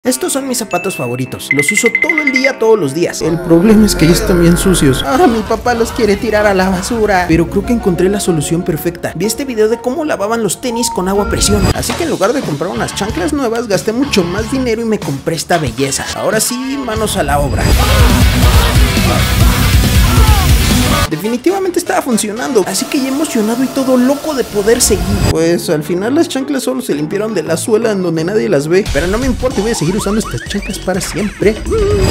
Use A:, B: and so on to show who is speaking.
A: Estos son mis zapatos favoritos, los uso todo el día, todos los días. El problema es que ya están bien sucios. Mi papá los quiere tirar a la basura. Pero creo que encontré la solución perfecta. Vi este video de cómo lavaban los tenis con agua a presión. Así que en lugar de comprar unas chanclas nuevas, gasté mucho más dinero y me compré esta belleza. Ahora sí, manos a la obra. Definitivamente estaba funcionando, así que ya emocionado y todo loco de poder seguir. Pues al final las chanclas solo se limpiaron de la suela en donde nadie las ve. Pero no me importa, voy a seguir usando estas chanclas para siempre.